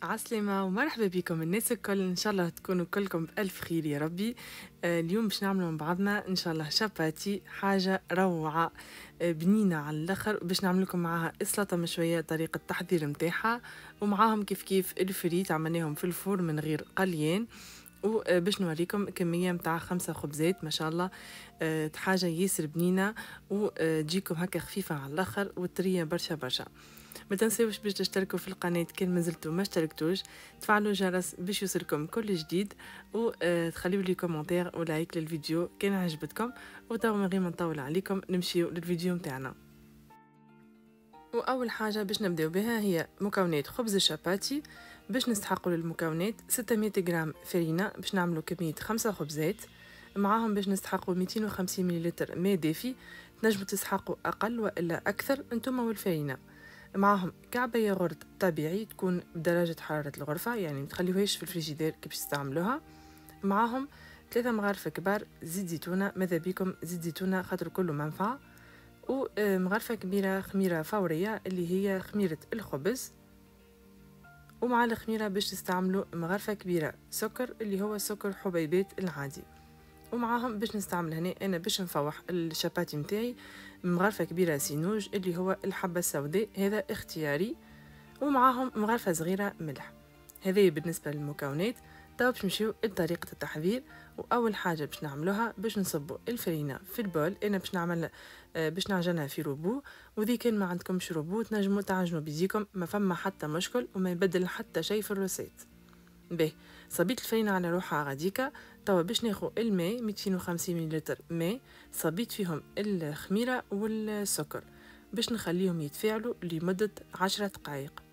عسلامة ومرحبا بكم الناس الكل، ان شاء الله تكونوا كلكم بألف خير يا ربي. اليوم باش نعملوا مع بعضنا ان شاء الله شاباتي، حاجة روعة بنينة على الاخر. باش نعمل لكم معاها السلطة مشوية، طريقة التحضير متاعها، ومعاهم كيف الفريت عملناهم في الفور من غير قليان. وباش نوريكم كمية متاع 5 خبزات ما شاء الله. حاجة ياسر بنينة وتجيكم هكا خفيفة على الاخر وطرية برشا برشا. ما تنساوش باش تشتركوا في القناة كان مازلتوا ما اشتركتوش، تفعلوا الجرس باش يوصلكم كل جديد، وتخليوا لي كومنتير ولايك للفيديو كان عجبتكم. وتوا من غير ما نطول عليكم نمشيو للفيديو متاعنا. واول حاجه باش نبداو بها هي مكونات خبز الشاباتي. باش نستحقوا للمكونات 600 غرام فرينه باش نعملوا كميه 5 خبزات. معاهم باش نستحقوا 250 ملل ماء دافي، تنجموا تستحقوا اقل والا اكثر انتم والفرينه. معاهم كعبة ياغورت طبيعي تكون بدرجة حرارة الغرفة، يعني متخليوهاش في الفريجيدير كي باش تستعملوها. معاهم 3 مغارف كبار زيت زيتونة، ماذا بيكم زيت زيتونة خاطر كله منفعة. ومغرفة كبيرة خميرة فورية اللي هي خميرة الخبز. ومع الخميرة باش تستعملوا مغرفة كبيرة سكر اللي هو سكر حبيبات العادي. ومعاهم باش نستعمل هنا انا باش نفوح الشاباتي متاعي مغرفة كبيرة سينوج اللي هو الحبة السوداء، هذا اختياري. ومعاهم مغرفة صغيرة ملح. هذه بالنسبة للمكونات. توا باش نمشيو لطريقة التحضير. واول حاجة باش نعملوها باش نصبوا الفرينة في البول. انا باش نعمل باش نعجنها في روبو، وذي كان ما عندكمش روبو تنجموا تعجنوا بيديكم، ما فما حتى مشكل وما يبدل حتى شيء في الروسيت. به صبيت الفرينة على روحها غاديكا. توا باش ناخو الماء 250 ملل ماء، صبيت فيهم الخميرة والسكر باش نخليهم يتفاعلوا لمدة 10 دقائق.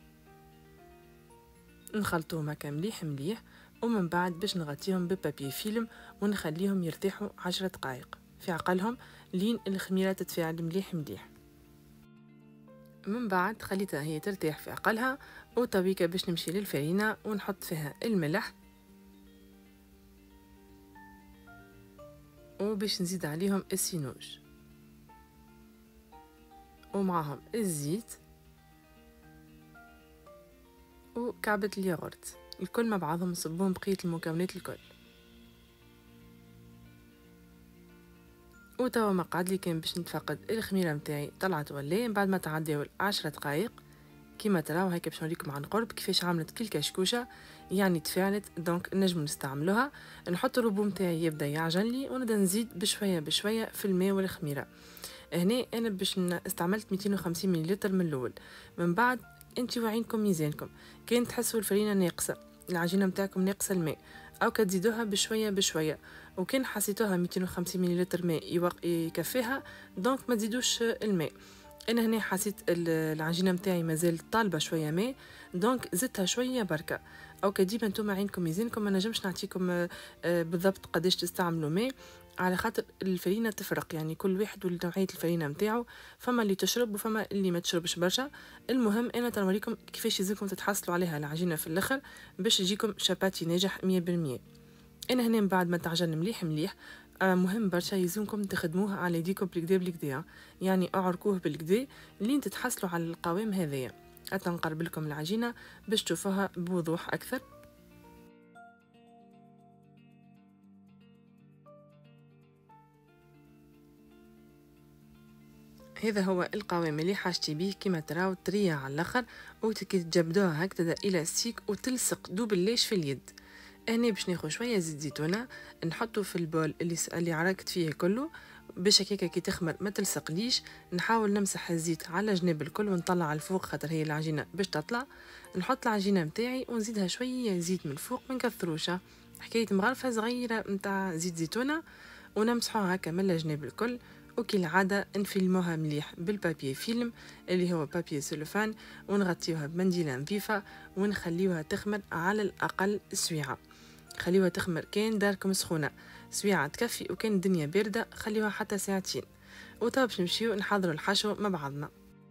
نخلطوهم هكا مليح مليح، ومن بعد باش نغطيهم ببابي فيلم ونخليهم يرتاحوا 10 دقائق في عقلهم لين الخميرة تتفاعل مليح مليح. من بعد خليتها هي ترتاح في عقلها، وطويكا باش نمشي للفرينة ونحط فيها الملح، وباش نزيد عليهم السينوج ومعهم الزيت وكعبة الياغورت، الكل مع بعضهم نصبوهم بقية المكونات الكل. وتوا ما قعد لي كان باش نتفقد الخميرة متاعي طلعت ولا بعد ما تعداو 10 دقائق. كيما تراو هيك باش نوريكم عن قرب كيفاش عملت كل كشكوشه، يعني تفاعلت دونك نجم نستعملوها. نحط الربو متاعي يبدا يعجن لي ونبدا نزيد بشويه بشويه في الماء والخميره. هنا انا باش استعملت 250 ملل من الاول. من بعد انتي وعينكم ميزانكم، كان تحسوا الفرينه ناقصه العجينه متاعكم ناقصه الماء او كتزيدوها بشويه بشويه، وكان حسيتوها 250 ملل ماء يكفيها دونك ما تزيدوش الماء. انا هنا حسيت العجينه متاعي مازال طالبه شويه ماء دونك زدتها شويه بركه. او كديما نتوما عينكم ميزانكم، ما نجمش نعطيكم بالضبط قداش تستعملوا ماء على خاطر الفرينه تفرق، يعني كل واحد ونوعيه الفرينه متاعو، فما اللي تشرب وفما اللي ما تشربش برشا. المهم انا تنوريكم كيفاش يلزمكم تتحصلوا عليها العجينه في الاخر باش يجيكم شاباتي ناجح 100%. انا هنا من بعد ما تعجن مليح مليح، مهم برشا يلزمكم تخدموه على يديكم بالكدا بالكدا، يعني اعركوه بالكدا لين تتحصلوا على القوام هذايا. حتى نقرب لكم العجينه باش تشوفوها بوضوح اكثر. هذا هو القوام اللي حاجتي بيه، كما تراو طريه على الاخر، وكي تجبدوها هكذا الاستيك وتلصق دوبلاش في اليد. هنا باش ناخذ شويه زيت زيتونه نحطه في البول اللي عركت فيه كله باش هكاكا كي تخمر ما تلصقليش. نحاول نمسح الزيت على جناب الكل ونطلع على الفوق خاطر هي العجينه باش تطلع. نحط العجينه متاعي ونزيدها شويه زيت من الفوق ما نكثروش، حكايه مغرفه صغيره متاع زيت زيتونه، ونمسحوها هكا من الجناب الكل. وكي العاده نفيلموها مليح بالبابي فيلم اللي هو بابي سلوفان، ونغطيوها بمنديله نظيفه ونخليوها تخمر على الاقل سويعه. خليوها تخمر كان داركم سخونه سويعه تكفي، وكان الدنيا بارده خليوها حتى ساعتين. وتوا باش نمشيو نحضروا الحشو مع بعضنا.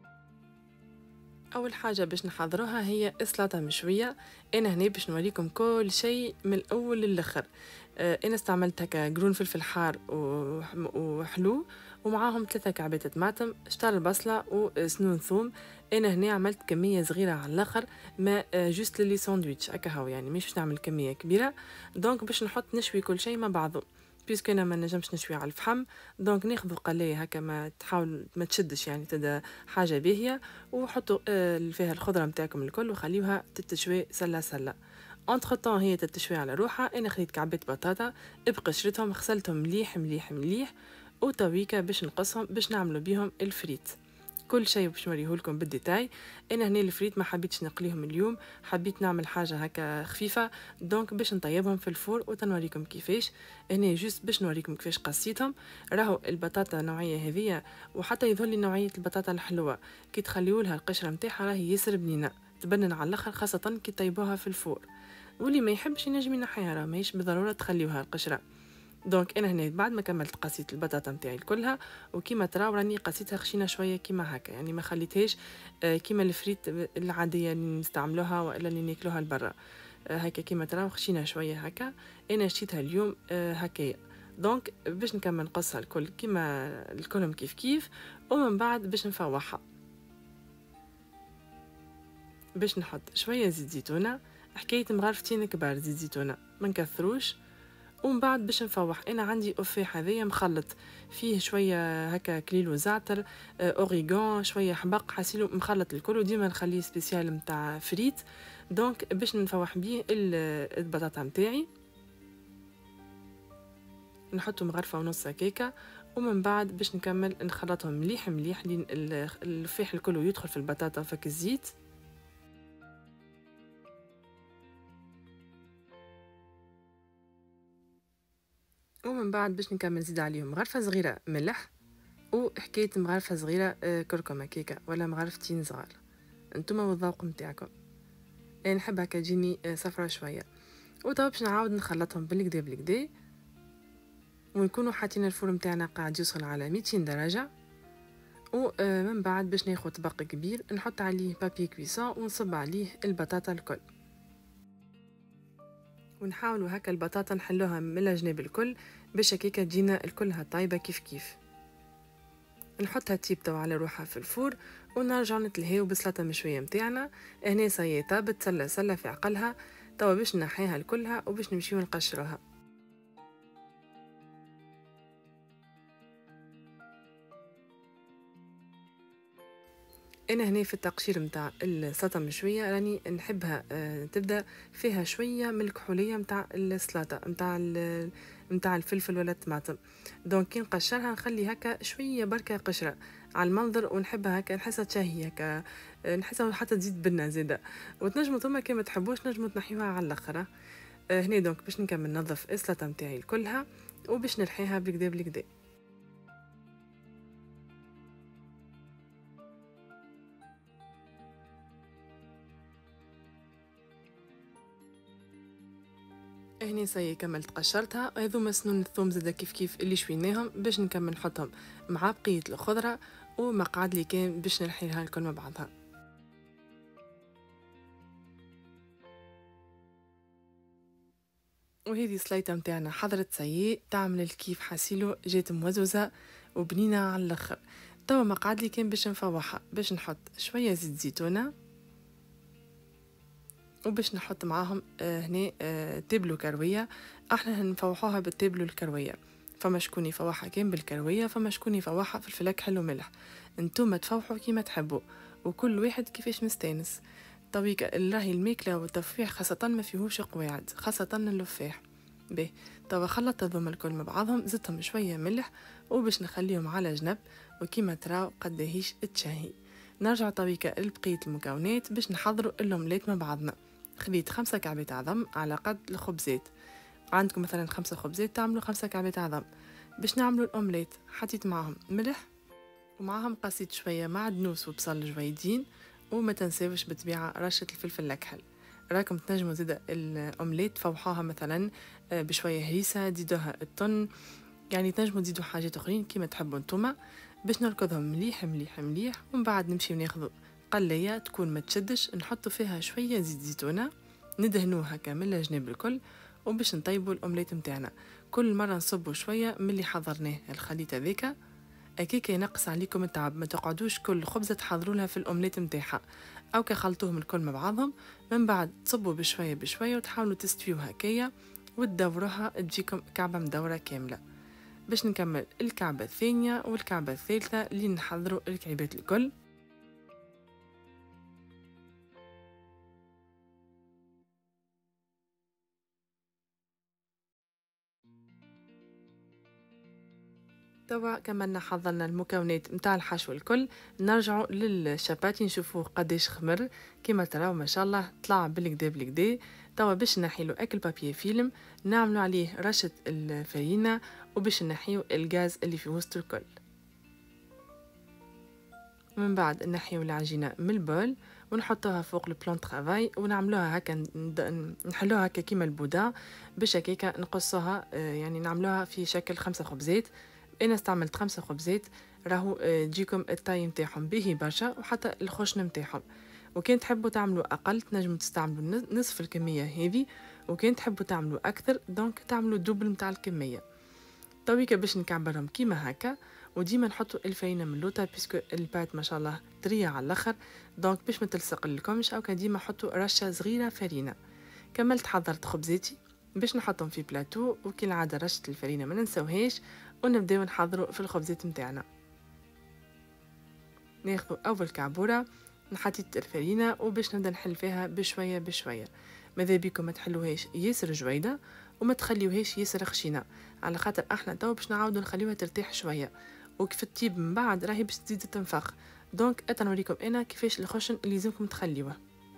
اول حاجه باش نحضروها هي السلطه مشويه. انا هنا باش نوريكم كل شيء من الاول للاخر. انا استعملت هكا قرون فلفل حار وحلو، ومعاهم 3 كعبات طماطم، شطر البصلة وسنون ثوم. انا هنا عملت كميه صغيره على الاخر، ما جوست للي ساندويتش هكا هو، يعني مش باش نعمل كميه كبيره. دونك باش نحط نشوي كل شيء مع بعضه، بيسكو انا ما نجمش نشوي على الفحم. دونك ناخذ قلايه هكا ما تحاول ما تشدش، يعني تبدا حاجه باهيه، وحطوا فيها الخضره نتاعكم الكل وخليوها تتشوي سله سله. انتر طون هي تتشوي على روحها. انا خديت كعبات بطاطا بقشرتهم، غسلتهم مليح مليح مليح، وتويكا باش نقصهم باش نعملوا بيهم الفريت. كل شيء باش نوريهولكم بالديتاي. انا هنا الفريت ما حبيتش نقليهم اليوم، حبيت نعمل حاجه هكا خفيفه، دونك باش نطيبهم في الفور وتنوريكم كيفاش. هنا جوست باش نوريكم كيفاش قصيتهم. راهو البطاطا نوعيه هذيا، وحتى يظهر لي نوعيه البطاطا الحلوه كي تخليوا لها القشره نتاعها راهي ياسر بنينه، تبنن على الاخر، خاصه كي طيبوها في الفور. واللي ما يحبش ينجم ينحيها، راه ماهيش بالضروره تخليوها القشره. دونك انا هنا بعد ما كملت قصيت البطاطا نتاعي كلها، وكيما تراو راني قصيتها خشينه شويه كيما هكا، يعني ما خليتهاش كيما الفريت العاديه اللي نستعملوها والا اللي ناكلوها لبرا. هكا كيما تراو خشينه شويه هكا. انا شتيتها اليوم هكايا. دونك باش نكمل نقصها الكل كيما الكلهم كيف كيف، ومن بعد باش نفوحها. باش نحط شويه زيت زيتونه، حكايه مغرفتين كبار زيت زيتونه ما نكثروش. ومن بعد باش نفوح. انا عندي اوفيح هذايا مخلط فيه شويه هكا كليل وزعتر، اوريغان، شويه حبق، حاسيلو مخلط الكل، وديما نخليه سبيسيال نتاع فريت. دونك باش نفوح بيه البطاطا نتاعي، نحطو مغرفه ونص هكاكا. ومن بعد باش نكمل نخلطهم مليح مليح لين الفيح الكل يدخل في البطاطا وفك الزيت. ومن بعد باش نكمل نزيد عليهم مغرفه صغيره ملح، وحكايه مغرفه صغيره كركم هكاكا ولا مغرفتين صغار، انتما والذوق نتاعكم. يعني نحب هكا تجيني صفرة شويه. وطب باش نعاود نخلطهم بالكدا بالكدا، ونكونوا حاطين الفرن نتاعنا قاعد يوصل على 200 درجه. ومن بعد باش ناخذ طبق كبير نحط عليه بابي كويسون ونصب عليه البطاطا الكل، ونحاولوا هكا البطاطا نحلوها من الجناب الكل باش هكاكا تجينا الكلها طايبه كيف كيف. نحطها تيبتو على روحها في الفور، ونرجع نتلهيو بسلطه مشويه متاعنا. هنا صاي طابت سله سله في عقلها. توا باش نحيها الكلها وباش نمشيو نقشروها. انا هنا في التقشير متاع السلطه مشويه راني نحبها تبدا فيها شويه من الكحوليه متاع السلطه متاع الفلفل ولا الطماطم. دونك كي نقشرها نخلي هكا شويه بركه قشره على المنظر، ونحبها هكا نحسها تشهي هكا، نحسها حتى تزيد بنه زاده. وتنجموا ثم كي ما تحبوش نجموا تنحيوها على الاخر. هنا دونك باش نكمل ننظف السلطه متاعي كلها وباش نرحيها بالكدا بالكدا. هنا صاي كملت قشرتها. هذوما سنون الثوم زادا كيف كيف اللي شويناهم باش نكمل نحطهم مع بقيه الخضره ومقعد لي كان باش نرحيها الكل مع بعضها. وهذه سلايطه متاعنا حضرت سيء تعمل الكيف حاسيلو جات موزوزه وبنينه على الاخر. توا مقعد لي كان باش نفوحها، باش نحط شويه زيت زيتونه، وباش نحط معاهم هنا تبلو كرويه. احنا نفوحوها بالتبلو الكرويه، فما شكون يفوحها كان بالكرويه، فما شكون يفوحها في الفلاك حلو ملح. انتوما تفوحوا كيما تحبوا، وكل واحد كيفاش مستانس. طويك راهي الماكله والتفويح خاصه ما فيهوش قواعد، خاصه اللفاح. به توا خلطت هذوما الكل مع بعضهم، زدتهم شويه ملح وباش نخليهم على جنب. وكيما تراو قداهيش تشهي. نرجع طويكة لبقية المكونات باش نحضروا الأومليت مع بعضنا. خديت 5 كعبات عظم على قد الخبزات، عندكم مثلا 5 خبزات تعملوا 5 كعبات عظم. باش نعملوا الأومليت حطيت معهم ملح، ومعهم قصيت شوية معدنوس وبصل جويدين، وما تنساوش بالطبيعة رشة الفلفل الأكحل. راكم تنجموا زيدا الأومليت فوحوها مثلا بشوية هريسة، تزيدوها الطن، يعني تنجموا تزيدوا حاجات أخرين كيما تحبوا نتوما. باش نركضهم مليح مليح مليح، ومن بعد نمشي وناخذ قلايه تكون ما تشدش، نحطوا فيها شويه زيت زيتونه، ندهنوها كامل الجناب الكل، وباش نطيبوا الاومليت نتاعنا. كل مره نصبوا شويه من اللي حضرناه الخليط هذاك. هكاك ينقص عليكم التعب. ما تقعدوش كل خبزة تحضروا لها في الأومليت متاعها، أو كخلطوهم الكل مع بعضهم، من بعد تصبوا بشوية بشوية وتحاولوا تستويوا هكايا وتدوروها تجيكم كعبة مدورة كاملة. باش نكمل الكعبة الثانية والكعبة الثالثة اللي نحضروا الكعبات الكل. توا كملنا حضرنا المكونات متاع الحشو الكل، نرجعوا للشاباتي نشوفوه قداش خمر. كما تراو ما شاء الله طلع بالكدا بالكدا. توا باش نحيلو اكل بابي فيلم نعملوا عليه رشة الفرينة، وباش نحيو الغاز اللي في وسط الكل. من بعد نحيو العجينة من البول ونحطوها فوق البلان ترافاي ونعملوها هكا، نحلوها هكا كيما البودا باش هكاكا نقصوها، يعني نعملوها في شكل 5 خبزات. انا استعملت 5 خبزات، راهو تجيكم الطاي نتاعهم باهي برشا وحتى الخشن نتاعهم. وكان تحبوا تعملوا اقل تنجموا تستعملوا نصف الكميه هذه، وكان تحبوا تعملوا اكثر دونك تعملوا دوبل نتاع الكميه. تويكا باش نكعبرهم كيما هكا، وديما نحطوا الفرينه من اللوطه بيسكو البات ما شاء الله طريه على الاخر، دونك باش ما تلصق لكمش او ديما حطوا رشه صغيره فرينه. كملت حضرت خبزاتي باش نحطهم في بلاتو، وكالعاده رشه الفرينه ما ننسوهاش، ونبداو نحضروا في الخبزات نتاعنا. ناخذ اول كعبوره نحطيت الفرينه وباش نبدا نحل فيها بشويه بشويه. ماذا بيكم ما تحلوهاش ياسر جويده وما تخليوهاش ياسر خشينه، على خاطر احنا تو باش نعاودوا نخليوها ترتاح شويه، وكيف الطيب من بعد راهي باش تزيد تنفخ. دونك اتنوريكم انا كيفاش الخشن اللي لازمكم تخليوه،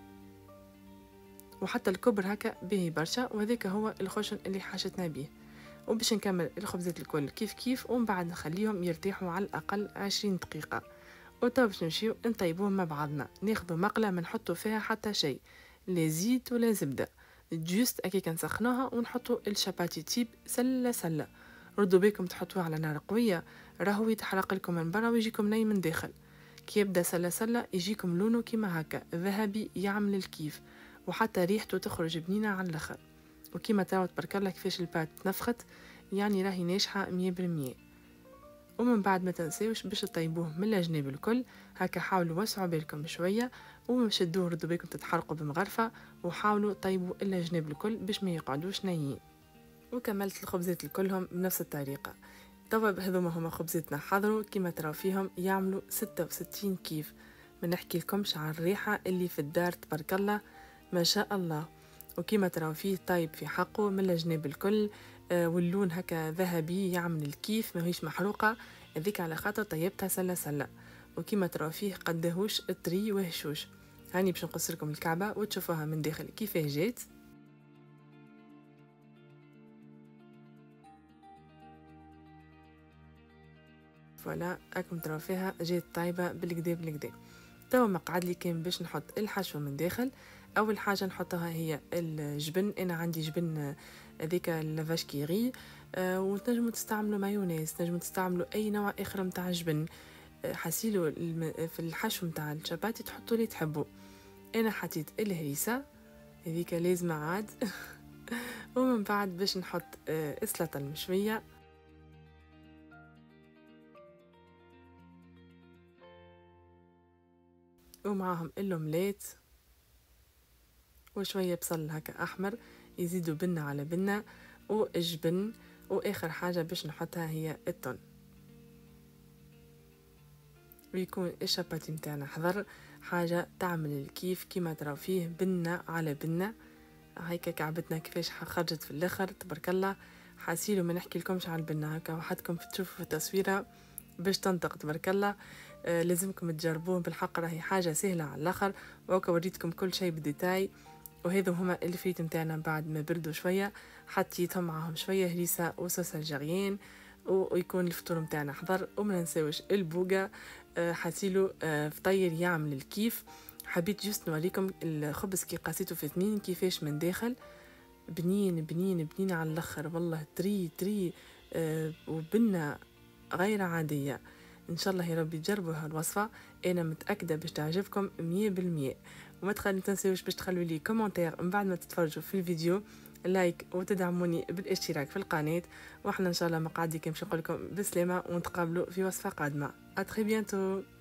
وحتى الكبر هكا باهي برشا، وهذاك هو الخشن اللي حاجتنا به. وباش نكمل الخبزات الكل كيف كيف، ومن بعد نخليهم يرتاحوا على الاقل 20 دقيقه. وتو باش نمشيو نطيبوهم مع بعضنا. ناخذوا مقله ما نحطوا فيها حتى شيء، لا زيت ولا زبده، جوست هكاك نسخنوها ونحطوا الشاباتي تيب سله سله. ردوا بكم تحطوه على نار قويه، راهو يتحرق لكم من برا ويجيكم ني من داخل. كي يبدا سله سله يجيكم لونه كيما هكا ذهبي يعمل الكيف، وحتى ريحته تخرج بنينه على الاخر. وكيما تراو تبارك الله كيفاش البات نفخت، يعني راهي ناجحه 100%. ومن بعد ما تنساوش باش تطيبوه من الجناب الكل هكا، حاولوا وسعوا بالكم شويه ومشدوه ردوا بالكم تتحرقوا بمغرفه، وحاولوا طيبوا الجناب الكل باش ما يقعدوش نيين. وكملت الخبزات الكلهم بنفس الطريقه. توا هذوما هما خبزاتنا حضروا كيما تراو فيهم يعملوا 66 كيف. ما نحكي لكمش على الريحه اللي في الدار تبارك الله ما شاء الله. وكيما تراو فيه طيب في حقه من الجناب الكل، واللون هكا ذهبي يعمل الكيف، ماهيش محروقه، هذيك على خاطر طيبتها سله سله. وكيما تراو فيه قداهوش طري وهشوش. هاني باش نقص لكم الكعبه وتشوفوها من داخل كيفاه جات. فوالا راكم تراو فيها جات طايبه بالكدا بالكدا. توا مقعد لي كان باش نحط الحشوه من داخل. اول حاجه نحطها هي الجبن. انا عندي جبن هذيك اللافاش كيري، وتنجموا تستعملوا مايونيز، تنجموا تستعملوا اي نوع اخر متاع جبن. حسيلو في الحشو متاع الشاباتي تحطوا اللي تحبوا. انا حطيت الهريسه هذيك لازمه عاد ومن بعد باش نحط السلطه المشويه، ومعاهم اللومليت وشويه بصل هكا احمر يزيدوا بنه على بنه، والجبن، واخر حاجه باش نحطها هي التون. ويكون الشاباتي متاعنا حضر حاجه تعمل الكيف كيما تراو فيه بنه على بنه. هيك كعبتنا كيفاش خرجت في الاخر تبارك الله. حاسيلو ما نحكي لكمش على البنه هكا، وحدكم تشوفوا في التصويره باش تنطق تبارك الله. لازمكم تجربوه بالحق، راهي حاجه سهله على الاخر، وهكا وريتكم كل شيء بديتاي. وهذو هما الفريت نتاعنا بعد ما بردوا شويه، حطيتهم معاهم شويه هريسه وصوص الجريان، ويكون الفطور نتاعنا حضر. وما ننساوش البوغا، حاسيلو فطير يعمل الكيف. حبيت جوست نوريكم الخبز كي قاسيته في ثمين كيفاش من داخل بنين بنين بنين على الاخر، والله تري تري، وبنه غير عاديه. ان شاء الله يا ربي تجربوا هالوصفه، انا متاكده باش تعجبكم 100%. وما تنساوش باش تخلوا لي كومنتير من بعد ما تتفرجوا في الفيديو، لايك وتدعموني بالاشتراك في القناة، واحنا ان شاء الله مقعدي كنمشي نقول لكم بسلامة ونتقابلوا في وصفة قادمة. اتري بيانتو.